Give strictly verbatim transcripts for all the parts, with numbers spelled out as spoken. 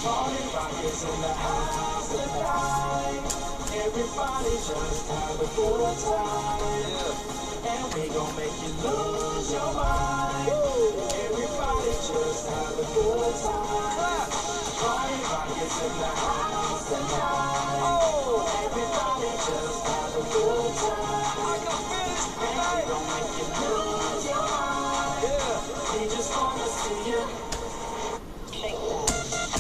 Party rock is in the house tonight. Everybody just have a good time. Yeah. And we gon' make you lose your mind. Woo. Everybody just have a good time. Party rock is in the house tonight. Oh. Everybody just have a good time. I can feel it tonight. And we gon' make you lose your mind. Yeah. We just wanna see you shake that.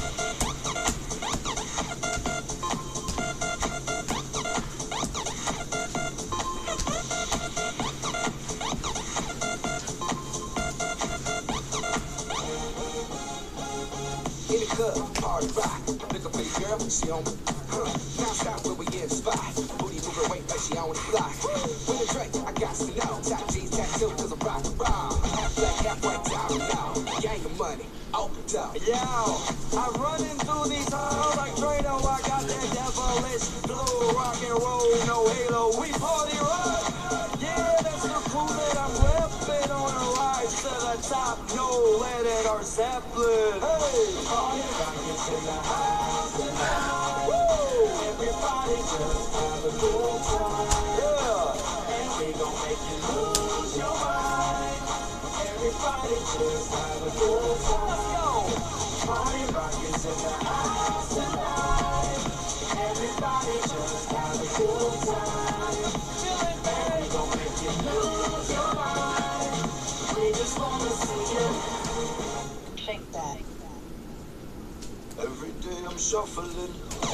In the club, party rock. Look up at your girl, she on me. Huh. Now stop where we in the spot. Booty moving weight like she on the block. With a drink, I got to know. Top jeans tattoo, cause I'm rock and roll. Half black, half white, time now. Gang of money, open up. Yo, I'm running through these halls like Trano. I got that devilish blue rock and roll, no halo. We party rock. Yeah, that's the crew that I'm repping on a rise to the top. No lead or Zeppelin. Hey, party rock is in the house tonight. Woo! Everybody just have a good time. Yeah, and we gon' make you lose your mind. Everybody just have a good time. Let's go. Party rock is in the house tonight. Everybody just have a good time. Feeling bad, we gon' make you lose your mind. We just wanna see you shake that. Every day I'm shuffling.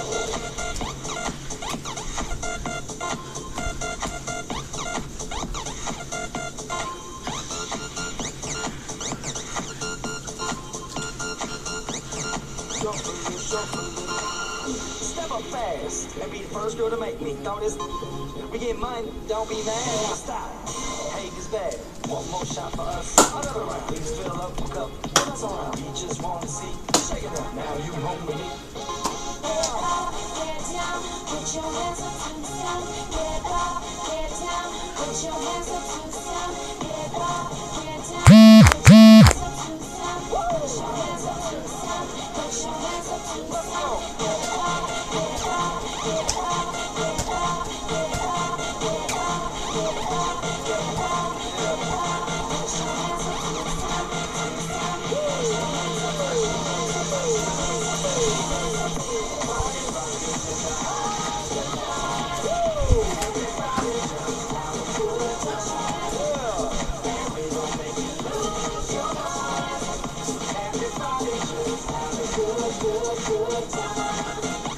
Shuffling, shuffling. Step up fast and be the first girl to make me throw this. We get money, don't be mad. Stop. Hate is bad. One more shot for us. Another round. Please fill up the cup. Put us around. We just want to see you shake it up. Now you home with me. Get up, get down, put your hands up to the sound. Get up, get down, put your hands up to the sound. Get up, get down, put your hands up to the sound. Put your hands up to the sound. Put your hands up to the sound. Get up, get up, get up, get up, get up, get up, get up, get up, get up. Put your hands up to the sound, to the sound. Put your hands up, put your hands up, put your hands up, put your hands up. Party rock is in the house tonight. Woo! Everybody just have a good time. Yeah. And we gon' make you lose your mind. Everybody just have a good, good, good time.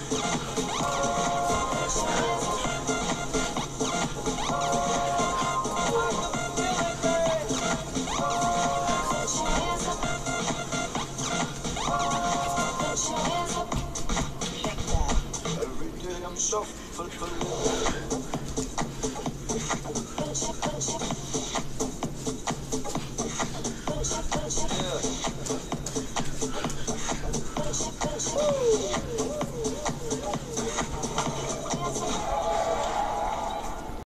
Put your hands up. I can feel it, babe. Put your hands up. Put your hands up. Shake that. Every day I'm shuffling. Put your, put your, put your, put your, Yeah. put your, put your.